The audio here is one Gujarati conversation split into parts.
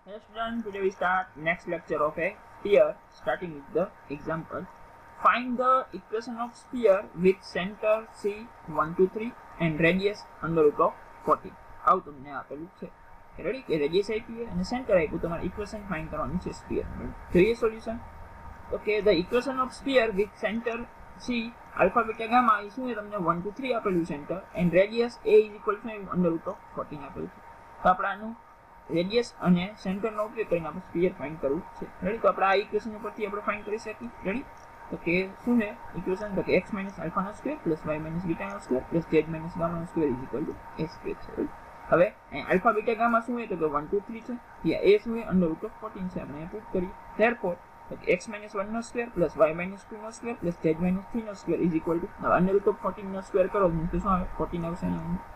Hello students, today we start next lecture of a sphere, starting with the example. Find the equation of sphere with center C 1, 2, 3 and radius under root of 40. આવું તમને આપેલું છે. રેડી કે રેડિયસ આપી છે અને સેન્ટર આપ્યું, તમારે ઇક્વેશન ફાઇન્ડ કરવાની છે સ્ફિયર. જોઈએ solution. Okay, the equation of sphere with centre C alpha beta gamma એ શું છે, તમને 1, 2, 3 આપેલું centre and radius A is equal to under root of 14 આપેલું છે. તો આપણે આનું રેડિયસ અને સેન્ટરનો ઉપયોગ કરીને આપણે સ્ફિયર ફાઇન્ડ કરવું છે. રેડી, તો આપણે આ ઇક્વેશન ઉપરથી આપણે ફાઇન્ડ કરી શકીએ. રેડી, તો કે શું છે ઇક્વેશન, તો કે x - alpha નો સ્ક્વેર પ્લસ y - beta નો સ્ક્વેર પ્લસ z - gamma નો square is equal to a square છે. હવે આલ્ફા બીટા ગામા શું છે, તો કે 1, 2, 3 છે. યા a શું છે, અંડર રૂટ ઓફ 14 છે. આપણે પુટ કરીએ. ધેરફોર તો કે x - 1 નો સ્ક્વેર પ્લસ y - 2 નો સ્ક્વેર પ્લસ z - 3 નો square is equal to under root of 14 નો સ્ક્વેર કરો તો શું આવે, 14 આવશે.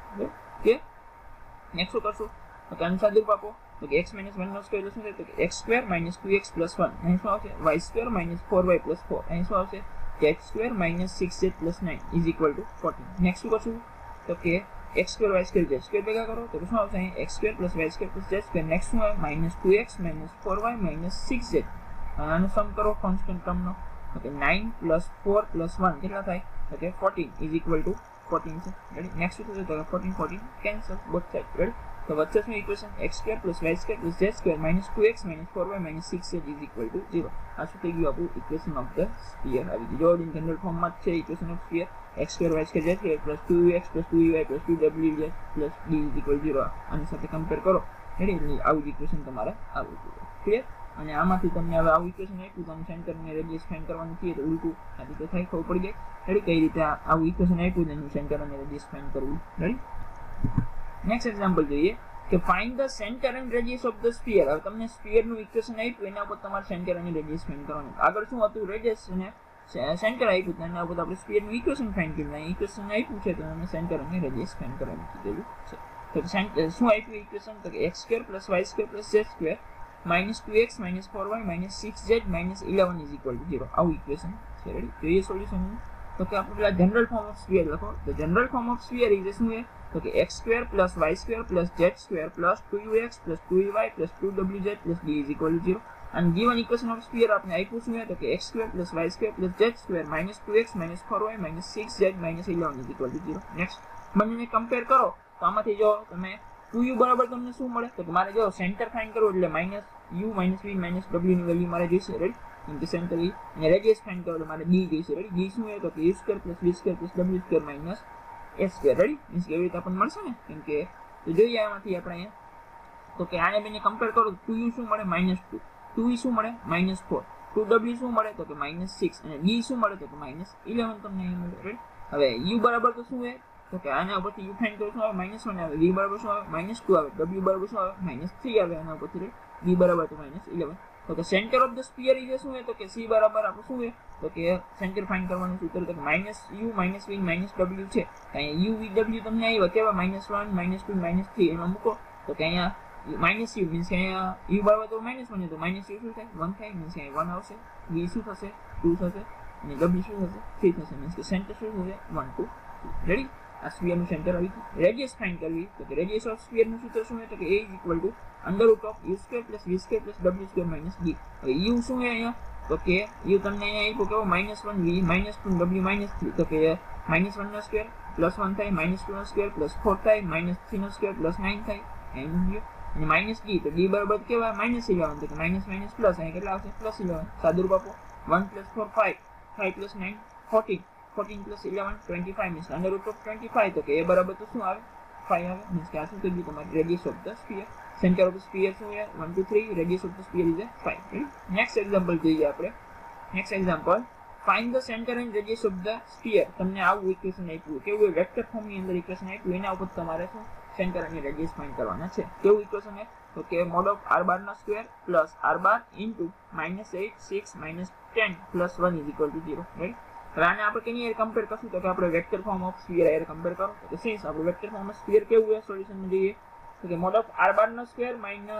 ઓકે, નેક્સ્ટ શું કરશું, તો કે આનું સાદુરૂપ આપો. તો કે x - 1 નો સ્ક્વેર શું છે, તો કે x સ્ક્વેર - 2x + 1. અહીં શું આવશે, y સ્ક્વેર - 4y + 4. અહીં શું આવશે, z square - 6z + 9 is equal to 14. Next શું કરશું, તો કે x square y square z square ભેગા કરો તો શું આવશે, અહીં x square + y square + z square. Next શું આવે, -2x - 4y - 6z. આનો સમ કરો કોન્સ્ટન્ટ ટર્મનો. તો કે 9 + 4 + 1 કેટલા થાય, તો કે 14 ઇઝ ઇક્વલ ટુ 14 છે. રેડી, નેક્સ્ટ શું થશે, તો કે 14 કેન્સલ બોથ સાઇડ. રેડી, તો વચ્ચે શું equation, x square + y square + z square -2x - 4y - 6z is equal to 0. આ શું થઈ ગયું, આપણું ઇક્વેશન ઓફ ધ સ્ફિયર આવી ગયું. જોર્ડિન જનરલ ફોર્મમાં જ છે equation of sphere. x square y square z square + 2x + 2y + 2wz + d is equal 0. આની સાથે કમ્પેર કરો. રેડી, આવું જ ઇક્વેશન તમારે આવવું જોઈએ. ક્લિયર. અને આમાંથી તમને હવે આવું ઇક્વેશન આપ્યું, તો સેન્ટર અને રેડિયસ ફાઇન્ડ કરવાનું છે, તો ઉલટું આ રીતે થાય, ખબર પડી જાય. રેડી, કઈ રીતે આવું ઇક્વેશન આપ્યું એનું સેન્ટર અને રેડિયસ ફાઇન્ડ કરવું. રેડી, નેક્સ્ટ એક્ઝામ્પલ જોઈએ કે find the centre and radius of the sphere. હવે તમને સ્ફિયરનું ઇક્વેશન આપ્યું, એના ઉપર તમારે સેન્ટર અને રેડિયસ ફાઇન્ડ કરવાનું. આગળ શું હતું, રેડિયસ અને સેન્ટર આપ્યું, તો એના ઉપર આપણે સ્ફિયરનું ઇક્વેશન ફાઇન્ડ કર્યું. ઇક્વેશન આપ્યું છે, તો એને સેન્ટર અને રેડિયસ ફાઇન્ડ કરવાનું કીધેલું છે. તો સેન્ટર શું આપ્યું ઇક્વેશન, તો કે x square + y square + z square -2x - 4y - 6z - 11 is equal to 0. આવું ઇક્વેશન છે. રેડી, જોઈએ સોલ્યુશન. તો કે આપણે પેલા જનરલ ફોર્મ ઓફ સ્ફિયર લખો. તો general form of sphere is શું છે, તો કે x square + y square + z square + 2x + 2y + 2wz + d is equal to 0. અને ગિવન ઇક્વેશન ઓફ સ્ફિયર આપણે આપ્યું શું છે, તો કે x square + y square + z square -2x - 4y - 6z - 11 is equal to 0. Next બંનેને કમ્પેર કરો તો આમાંથી જો તમે 2u બરાબર તમને શું મળે, તો મારે જો સેન્ટર ફાઇન્ડ કરવું એટલે -u - v - w ની વેલ્યુ મારે જોઈશે. રેડી, કેમ કે સેન્ટર e અને રેડિયસ ફાઇન્ડ કરો એટલે મારે d જોઈશે. રેડી, d શું છે, તો કે u square + v square + w square minus s square. Ready, means કે એવી રીતે આપણને મળશે ને, કેમ કે તો જોઈએ આમાંથી આપણે અહીંયા, તો કે આને બેને કમ્પેર કરો તો 2u શું મળે, -2, 2e શું મળે, -4, 2w શું મળે, તો કે -6 અને d શું મળે, તો કે -11 તમને અહીં મળે. રેડી, હવે u બરાબર તો શું છે, તો કે આના ઉપરથી u ફાઇન્ડ કરો શું આવે, -1 આવે, v બરાબર શું આવે, -2 આવે, w બરાબર શું આવે, -3 આવે. આના ઉપરથી b બરાબર તો -11. તો કે centre of the sphere is શું છે, તો કે c બરાબર આપણું શું છે, તો કે સેન્ટર ફાઇન્ડ કરવાનું સૂત્ર, તો કે -u - v - w છે. અહીંયા u v w તમને આવ્યા કેવા, -1 -2 -3 એમાં મૂકો, તો કે અહીંયા -u મીન્સ કે અહીંયા u બરાબર તો -1 છે, તો -u શું થાય, 1 થાય. મીન્સ કે 1 આવશે. v શું થશે, 2 થશે અને w શું થશે, 3 થશે. મીન્સ કે સેન્ટર શું થશે, 1, 2, 3. રેડી, આ સ્ફિયરનું સેન્ટર આવી ગયું. રેડિયસ ફાઇન્ડ કરવી, તો કે રેડિયસ ઓફ સ્ફિયરનું સૂત્ર શું છે, તો કે a is equal to under root of u square + v square + w square minus d. હવે u શું છે અહીંયા, તો કે u તમને અહીંયા આપ્યો કેવો, -1v -2w -3. તો કે -1 નો સ્ક્વેર +1 થાય, -2 નો સ્ક્વેર +4 થાય, -3 નો સ્ક્વેર +9 થાય. અહીં અને -d, તો d બરાબર કેવા, -11. તો કે માઇનસ પ્લસ અહીં કેટલા આવશે, +11. સાદુરૂપ આપો, 1 + 4 5, 5 + 9 14, 14 + 11 25 મીન્સ અંડર રૂટ ઓફ 25. તો કે a બરાબર તો શું આવે, 5 આવે. મીન્સ કે આ શું થઈ ગયું, તમારી radius of the sphere. Centre of the sphere શું છે, 1, 2, 3. Radius of the sphere is 5. Next example જોઈએ આપણે. Next example, find the centre and radius of the sphere. તમને આવું ઇક્વેશન આપ્યું, કેવું વેક્ટર ફોર્મની અંદર ઇક્વેશન આપ્યું, એના ઉપર તમારે શું સેન્ટર અને રેડિયસ ફાઇન્ડ કરવાના છે. કેવું ઇક્વેશન છે, તો કે mod of r bar નો square plus r bar into -8 6 -10 + 1 is equal to 0. Right, હવે આને આપણે કેની હારે કમ્પેર કરશું, તો કે આપણે વેક્ટર ફોર્મ ઓફ સ્ફિયર હારે કમ્પેર કરો. તો સિન્સ આપણું વેક્ટર ફોર્મ ઓફ સ્ફિયર કેવું છે, સોલ્યુશનમાં જોઈએ તો કે mod of r bar નો square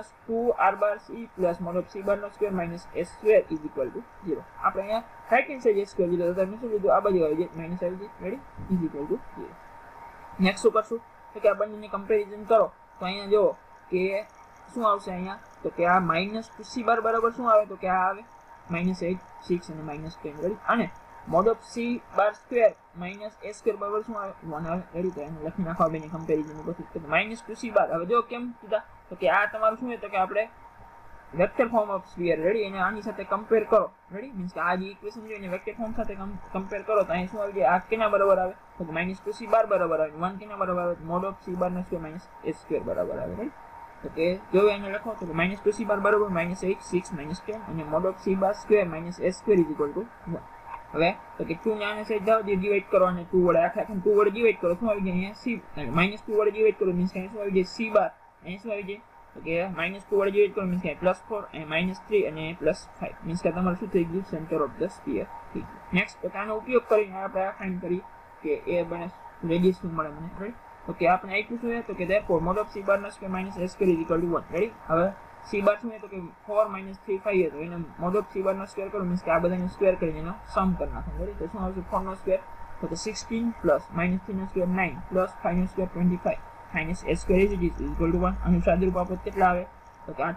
-2r bar c plus mod of c bar નો square -s square is equal to 0. આપણે અહીંયા right hand side s square લીધો, તો તમે શું લીધું, આ બાજુ આવી જાય માઈનસ આવી જાય. Ready, is equal to 0. Next શું કરશું, તો કે આ બંનેને કમ્પેરિઝન કરો. તો અહીંયા જો કે શું આવશે અહીંયા તો કે આ -2c બાર બરાબર શું આવે તો કે આ આવે -8 6 અને -10 રેડી અને mod of c bar square -a square બરાબર શું આવે 1 આવે રેડી તો એને લખી નાખો બેની કમ્પેરીઝન પછી તો -2c બાર હવે જો કેમ કીધા તો કે આ તમારું શું છે તો કે આપણે vector form of sphere ready એને આની સાથે કમ્પેર કરો રેડી મીન્સ કે આ જે ઇક્વેશન છે એને વેક્ટર ફોર્મ સાથે કમ્પેર કરો તો અહીં શું આવી જાય આ કેના બરાબર આવે તો -2c બાર બરાબર આવે 1 કેના બરાબર આવે mod of c બાર નો સ્ક્વેર -a સ્ક્વેર બરાબર આવે રેડી તો કે જો એને લખો તો -2c બાર બરાબર -8 6 -10 અને mod of c bar square -a square 1 હવે તો કે 2 ને આને સાઈડ જાવ ડિવાઈડ કરો અને 2 વડે આખા 2 વડે ડિવાઈડ કરો શું આવી જાય અહીંયા c -2 વડે ડિવાઈડ કરો મીન્સ કે શું આવી જાય c બાર અહીં શું આવી જાય તો કે -2 વડે ડિવાઈડ કરો મીન્સ કે +4 અને -3 અને +5 મીન્સ કે તમારું શું થઈ ગયું સેન્ટર ઓફ ધ સ્ફિયર થઈ ગયું નેક્સ્ટ તો આનો ઉપયોગ કરીને આપણે આ ફાઇન્ડ કરી કે એ બને રેડિયસ શું મળે મને રાઈટ તો કે આપણે આપ્યું શું છે તો કે therefore mod of c bar નો સ્ક્વેર -a સ્ક્વેર 1 રેડી હવે c બાર શું છે તો કે 4 - 3 5 છે તો એને mod of c બાર નો સ્ક્વેર કરો મીન્સ કે આ બધાને સ્ક્વેર કરીને એનો સમ કરી નાખો રેડી તો શું આવશે 4 નો સ્ક્વેર તો કે 16 -3 નો સ્ક્વેર 9 5 નો square 25 - a square is equal to 1 અને સાદુરૂપ આપો કેટલા આવે તો કે આ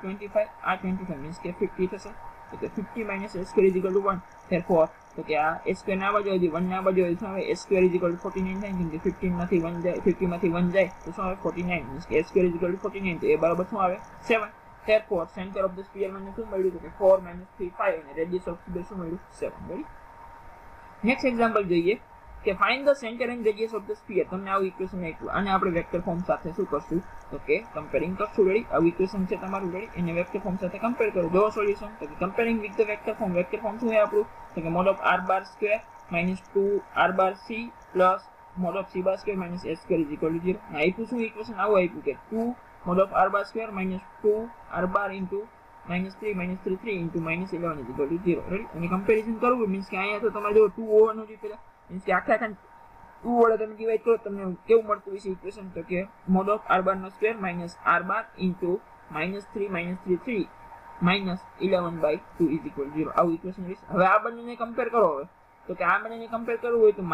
25 મીન્સ કે 50 થશે તો કે 50 - a square is equal to 1 therefore તો કે આ a square ના બાજુ 1 ના બાજુ શું આવે a square is equal to 49 થાય કેમ કે 15 માંથી 1 જાય 50 માંથી 1 જાય તો શું આવે 49 મીન્સ કે a square is equal to 49 તો એ બરાબર શું આવે 7 therefore center of the sphere મને શું મળ્યું તો કે 4 - 3 5 અને radius of sphere શું મળ્યું 7 રેડી નેક્સ્ટ એક્ઝામ્પલ જોઈએ કે find the center and radius of the sphere તમને આવું ઇક્વેશન આપ્યું અને આપણે વેક્ટર ફોર્મ સાથે શું કરશું તો કે કમ્પેરિંગ કરશું રેડી આવું ઇક્વેશન છે તમારું રેડી એને વેક્ટર ફોર્મ સાથે કમ્પેર કરો જો સોલ્યુશન તો કે comparing with the vector form શું છે આપણું તો કે mod of r bar square -2 r bar c plus mod of c bar square -a square is equal to 0 આ આપ્યું શું ઇક્વેશન આવું આપ્યું કે 2 mod of r bar square -2 r bar into -3 -3 into -11 is equal to 0 ready અને કમ્પેરીઝન કરવું મીન્સ કે અહીંયા તો તમારે જો 2 હોવાનું છે પેલા मीन्स के आखा 2 वडे તમે ડિવાઈડ કરો તમને કેવું મળતું હશે ઇક્વેશન તો કે mod of r bar નો square r bar into -3 -3 -11/2 is equal to 0 આવું ઇક્વેશન છે હવે આ બંનેને કમ્પેર કરો હવે તો કે આ બંનેને કમ્પેર કરવું હોય તો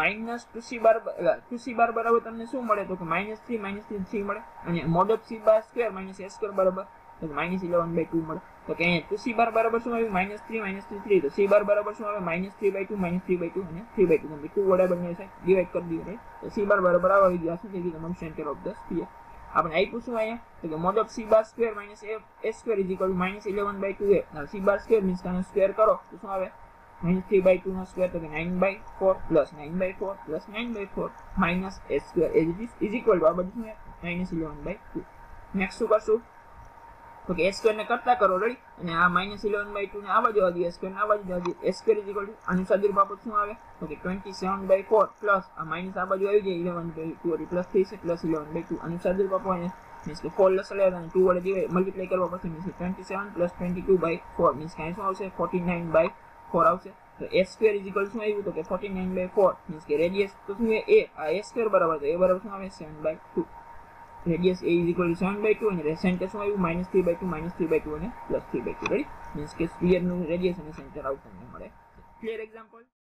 -2c બાર બરાબર તમને શું મળે તો કે -3 -3 મળે અને mod of c bar square -a square બરાબર તો -11/2 મળે તો કે અહીંયા 2c બાર બરાબર શું આવ્યું -3 -3 તો c બાર બરાબર શું આવે -3/2 -3/2 અને 3/2 એટલે 2 વડે બંને સાઈડ ડિવાઈડ કરી દીધું રાઈટ તો c બાર બરાબર આવી ગયું શું થઈ ગયું તમારું સેન્ટર ઓફ ધ સ્ફિયર આપણે આપ્યું શું અહીંયા તો કે mod of c bar square -a square -11/2 now c bar square means આનો સ્ક્વેર કરો તો શું આવે -3/2 નો સ્ક્વેર તો કે 9/4 9/4 9/4 -a square is equal to આ બધું શું -11/2 નેક્સ્ટ શું કરશું તો કે a સ્ક્વેર ને કરતા કરો રેડી અને આ -11/2 ને આ બાજુ આવી a સ્ક્વેર ને આ બાજુ આવી a square is equal to આનું સાદુરૂપ આપો શું આવે તો કે 27/4 પ્લસ આ માઈનસ આ બાજુ આવી જાય 11/2 એટલે પ્લસ થઈ છે પ્લસ 11/2 આનું સાદુરૂપ આપો અને મીન્સ કે 4 લસ લેવા અને 2 વડે ડિવાઈડ મલ્ટીપ્લાય કરવા પછી મીન્સ 27 + 22/4 મીન્સ કે શું આવશે 49/4 આવશે તો a સ્ક્વેર ઇઝ ઇક્વલ શું આવ્યું તો કે 49/4 મીન્સ કે રેડિયસ તો શું છે a આ a સ્ક્વેર બરાબર તો a બરાબર શું આવે 7/2 radius a is equal to 7/2 and center શું આવ્યું -3/2 -3/2 અને +3/2 રેડી મીન્સ કે સ્ફિયર નું રેડિયસ અને સેન્ટર આઉટ તમને મળે ક્લિયર એક્ઝામ્પલ